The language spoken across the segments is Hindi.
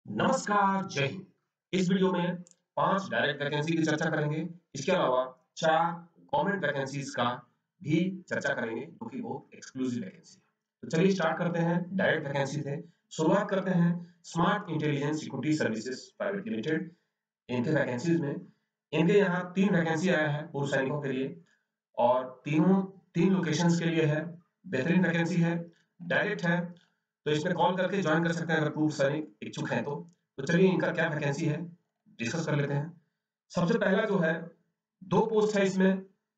नमस्कार, जय हिंद। इस वीडियो में 5 डायरेक्ट वैकेंसी की चर्चा करेंगे। इसके अलावा 4 गवर्नमेंट वैकेंसीज का भी चर्चा करेंगे, जो कि बहुत एक्सक्लूसिव वैकेंसी है। तो चलिए स्टार्ट करते हैं डायरेक्ट वैकेंसी से। शुरुआत करते हैं smart intelligence security services private limited, इनके वैकेंसीज में। इनके यहाँ 3 वैकेंसी आया है पूर्व सैनिकों के लिए और तीनों 3 लोकेशंस के लिए है। बेहतरीन वैकेंसी है, डायरेक्ट है, तो इसमें कॉल करके ज्वाइन कर सकते हैं अगर पूर्व सैनिक इच्छुक हैं तो। चलिए इनका क्या वैकेंसी है डिस्कस कर लेते हैं। सबसे पहला जो है 2 पोस्ट है इसमें।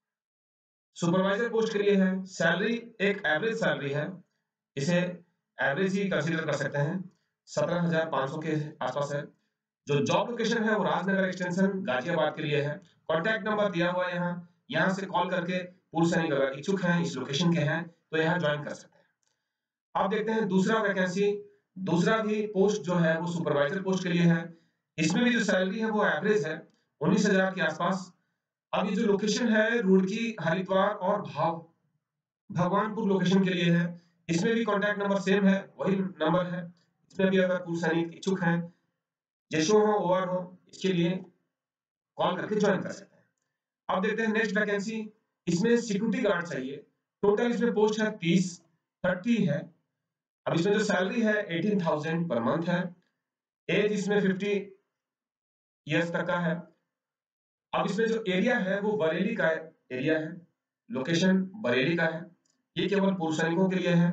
सुपरवाइजर पोस्ट के लिए है। सैलरी एक एवरेज सैलरी है, इसे एवरेज ही कंसीडर कर सकते हैं। 17,500 के आसपास है। जो जॉब लोकेशन है वो राजनगर एक्सटेंशन गाजियाबाद के लिए है। कॉन्टैक्ट नंबर दिया हुआ है यहाँ। यहाँ से कॉल करके पूर्व सैनिक अगर इच्छुक हैं, इस लोकेशन के हैं, तो यहाँ ज्वाइन कर सकते हैं। अब देखते हैं दूसरा वैकेंसी। दूसरा भी पोस्ट जो है वो सुपरवाइजर पोस्ट के लिए है। इसमें भी जो सैलरी है वो एवरेज है, 19,000 के आसपास। अब ये जो लोकेशन है रुड़की, हरिद्वार और भगवानपुर लोकेशन के लिए है। इसमें भी कॉन्टैक्ट नंबर सेम है, वही नंबर है। इसमें भी अगर पूर्व सैनिक इच्छुक हैं, जेशो हो ओवर हो, इसके लिए कॉल करके ज्वाइन कर सकते हैं। अब देखते हैं नेक्स्ट वैकेंसी। इसमें सिक्योरिटी गार्ड चाहिए। टोटल इसमें पोस्ट है 30 है। अब इसमें जो सैलरी है 18,000 पर मंथ है। एज इसमें 50 इयर्स तक का है। अब इसमें जो एरिया है वो बरेली का एरिया है। लोकेशन बरेली का है। ये केवल पूर्व सैनिकों के लिए है।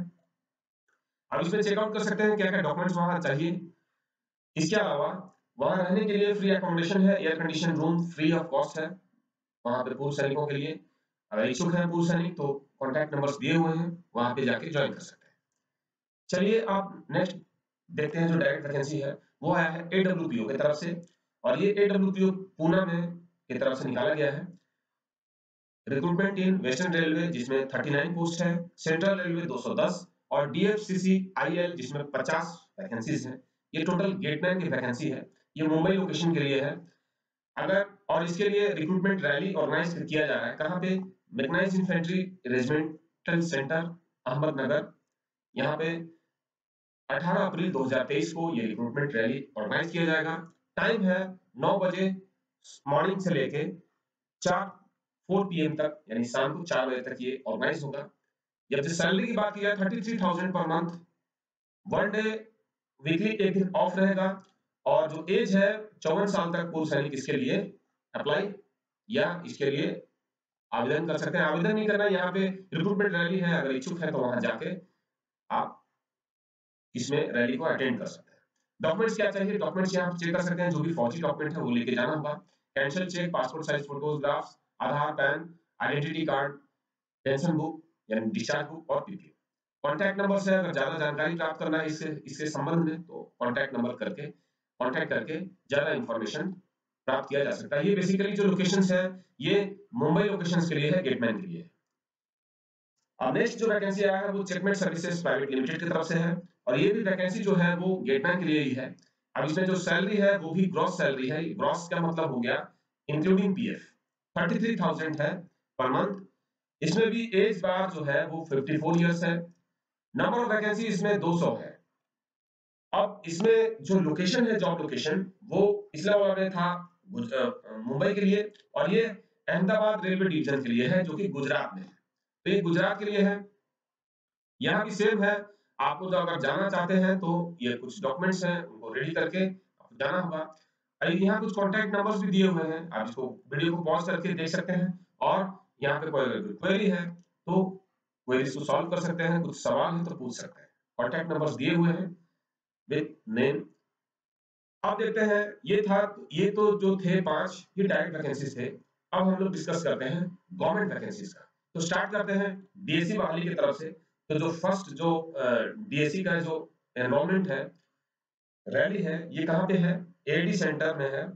अब इसमें चेकआउट कर सकते हैं क्या क्या डॉक्यूमेंट्स वहां चाहिए। इसके अलावा वहां रहने के लिए फ्री अकोमोडेशन है, air condition room free of cost है वहां पे पूर्व सैनिकों के लिए। अगर इच्छुक है पूर्व सैनिक तो कॉन्टैक्ट नंबर्स दिए हुए हैं, वहां पे जाके ज्वाइन कर सकते हैं। चलिए अब नेक्स्ट देखते हैं। जो डायरेक्ट वैकेंसी है वो आया है एडब्ल्यूपीओ की तरफ से, और ये एडब्ल्यूपीओ पूना में की तरफ से निकाला गया है। रिक्रूटमेंट इन वेस्टर्न रेलवे जिसमें 39 पोस्ट है, सेंट्रल रेलवे 210 और डीएफसीसी आईएल जिसमें 50 वैकेंसीज हैं। ये टोटल गेटमैन की वैकेंसी है। ये मुंबई लोकेशन के लिए है। अगर और इसके लिए रिक्रूटमेंट रैली ऑर्गेनाइज किया जा रहा है कहाँ पे, mechanised infantry regimental centre Ahmednagar. यहाँ पे 18 अप्रैल 2023 को ये रिक्रूटमेंट रैली ऑर्गेनाइज किया जाएगा। टाइम है 9 बजे मॉर्निंग से लेके 4 पीएम तक, यानी शाम को 4 बजे तक ये ऑर्गेनाइज होगा। जब से सैलरी की बात की जाए 33,000 पर मंथ, 1 डे वीकली, एक दिन ऑफ रहेगा। और जो एज है 54 साल तक पूर्व सैनिक इसके लिए अप्लाई या इसके लिए आवेदन कर सकते हैं। आवेदन नहीं करना, यहाँ पे रिक्रूटमेंट रैली है, अगर इच्छुक है तो वहां जाके आप इसमें रैली को अटेंड कर सकते हैं। डॉक्यूमेंट्स क्या चाहिए, डॉक्यूमेंट्स यहाँ चेक कर सकते हैं। जो भी फौजी डॉक्यूमेंट है वो लेके जाना होगा। Cancel cheque, passport size photographs, Aadhaar, PAN, identity card, pension book यानी डिस्चार्ज बुक और पीपीओ। कॉन्टैक्ट नंबर से अगर ज्यादा जानकारी प्राप्त करना है इसके संबंध में तो कॉन्टैक्ट नंबर करके कॉन्टैक्ट करके ज्यादा इंफॉर्मेशन प्राप्त किया जा सकता है। ये बेसिकली जो लोकेशंस है ये मुंबई लोकेशंस के लिए है, गेटमैन के लिए है। अब नेक्स्ट जो वैकेंसी आया है वो चेकमेट सर्विसेज प्राइवेट लिमिटेड की तरफ से है, और ये भी वैकेंसी जो है वो गेटमैन के लिए ही है। अब इसमें जो सैलरी है वो भी ग्रॉस सैलरी है। ग्रॉस का मतलब हो गया इंक्लूडिंग पीएफ, 33,000 है पर मंथ। इसमें भी एज बार जो है वो 54 इयर्स है। नंबर ऑफ वैकेंसी इसमें 200 है। अब इसमें जो लोकेशन है, जॉब लोकेशन, वो इस्लामाबाद में था मुंबई के लिए, और ये अहमदाबाद रेलवे डिवीजन के लिए है जो कि गुजरात में है। तो ये गुजरात के लिए है। यहाँ भी सेम है। आपको तो अगर जाना चाहते हैं तो ये कुछ डॉक्यूमेंट्स हैं उनको रेडी करके आपको जाना होगा। यहाँ कुछ कॉन्टैक्ट नंबर्स भी दिए हुए हैं, आप इसको वीडियो को पॉज करके देख सकते हैं। और यहाँ पे कोई क्वेरी है तो क्वेरीज को सॉल्व कर सकते हैं, कुछ सवाल है तो पूछ सकते हैं। कॉन्टैक्ट नंबर्स दिए हुए हैं विद नेम। अब देखते हैं, ये तो जो थे 5 ये डायरेक्ट वैकेंसीज थे। अब हम लोग डिस्कस करते हैं गवर्नमेंट वैकेंसीज का। तो स्टार्ट करते हैं डीएससी बहाली की तरफ से। तो जो फर्स्ट जो डीएससी का जो एनरोलमेंट है, रैली है, ये कहाँ पे है, एडी सेंटर में है।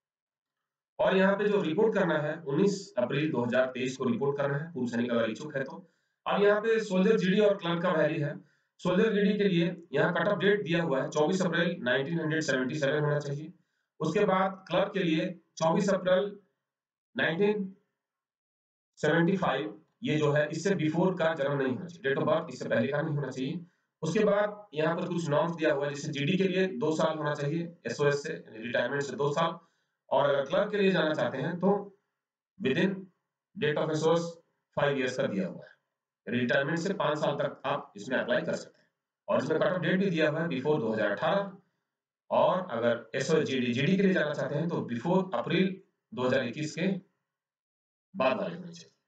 और यहाँ पे जो रिपोर्ट करना है 19 अप्रैल 2023 को रिपोर्ट करना है, पूर्व सैनिक अगर इच्छुक है तो। अब यहाँ पे सोल्जर जीडी और क्लर्क का वैली है। सोल्जर जीडी के लिए यहाँ कट ऑफ डेट दिया हुआ है 24 अप्रैल 1977 होना चाहिए। उसके बाद क्लर्क के लिए 24 अप्रैल 1975, ये जो है इससे बिफोर का जन्म नहीं होना चाहिए, डेट ऑफ बर्थ इससे पहले का नहीं होना चाहिए। उसके बाद यहाँ पर कुछ नॉर्म्स दिया हुआ है, जैसे जीडी के लिए 2 साल होना चाहिए एसओएस से, रिटायरमेंट से 2 साल, और अगर क्लर्क के लिए जाना चाहते हैं तो within date of SOS 5 years का दिया हुआ है। रिटायरमेंट से 5 साल तक आप इसमें अप्लाई कर सकते हैं, और इसमें कट ऑफ डेट भी दिया हुआ है बिफोर 2018, और अगर एसओएस जीडी के लिए जाना चाहते हैं तो बिफोर अप्रैल 2021 के बाद वाले होने चाहिए।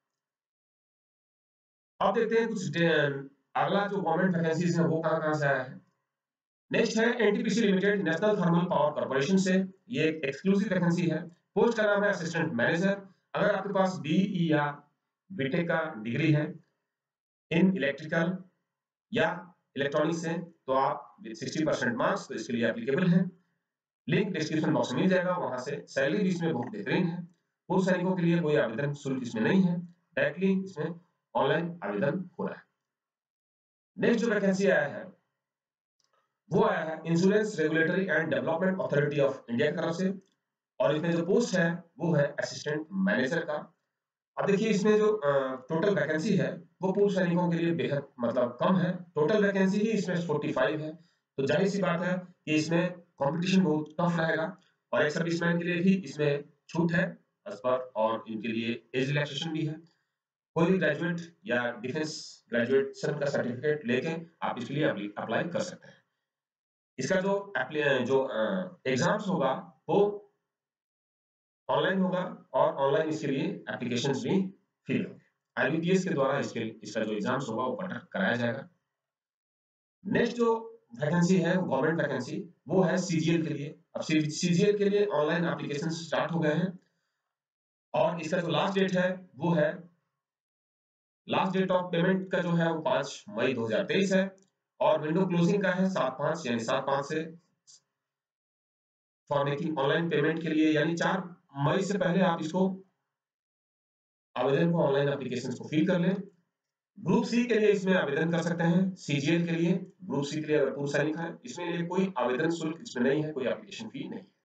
अब देखते हैं कुछ अगला जो गवर्नमेंट वैकेंसीज है वो कहाँ से आया है। नेक्स्ट है NTPC limited, national thermal power corporation से, ये एक एक्सक्लूसिव वैकेंसी है। पोस्ट का नाम है असिस्टेंट मैनेजर। अगर आपके पास बीई या बीटेक का डिग्री है इन इलेक्ट्रिकल या इलेक्ट्रॉनिक्स से तो आप विद 60% मार्क्स तो इसके लिए एप्लीकेबल है। लिंक डिस्क्रिप्शन बॉक्स में मिल जाएगा, वहां से। सैलरी भी इसमें बहुत बेहतरीन है। पूर्व सैनिकों के लिए कोई आवेदन शुल्क इसमें नहीं है, डायरेक्टली इसमें ऑनलाइन आवेदन हो रहा है। नेक्स्ट जो वैकेंसी आया है वो आया है insurance regulatory and development authority of India की तरफ से, और इसमें जो पोस्ट है वो है असिस्टेंट मैनेजर का। अब देखिए इसमें जो टोटल वैकेंसी है वो पूर्व सैनिकों के लिए बेहद मतलब कम है। टोटल वैकेंसी ही इसमें 45 है, तो जाहिर सी बात है कि इसमें कंपटीशन बहुत टफ रहेगा, और एक सर्विसमैन के लिए भी इसमें छूट है as पर, और इनके लिए एज रिलैक्सेशन भी है। कोई भी ग्रेजुएट या डिफेंस ग्रेजुएशन का सर्टिफिकेट लेके आप इसके लिए अप्लाई कर सकते हैं। इसका जो एग्जाम्स होगा वो ऑनलाइन होगा, और ऑनलाइन इसके लिए एप्लीकेशंस भी फिल होंगे। आईबीपीएस के द्वारा इसका जो एग्जाम्स होगा वो कंडक्ट कराया जाएगा। नेक्स्ट जो वैकेंसी है गवर्नमेंट वैकेंसी वो है सीजीएल के लिए। अब सीजीएल के लिए ऑनलाइन एप्लीकेशन स्टार्ट हो गए हैं, और इसका जो लास्ट डेट है वो है, लास्ट डेट ऑफ पेमेंट का जो है वो 5 मई 2023 है, और विंडो क्लोजिंग का है 7/5 यानी 7/5 से फॉर मेकिंग ऑनलाइन पेमेंट के लिए, यानी 4 मई से पहले आप इसको आवेदन को ऑनलाइन एप्लीकेशन को फिल कर लें। ग्रुप सी के लिए इसमें आवेदन कर सकते हैं। सीजीएल के लिए, ग्रुप सी के लिए अगर पूर्व सैनिक है, इसमें लिए कोई आवेदन शुल्क इसमें नहीं है, कोई एप्लीकेशन फी नहीं है।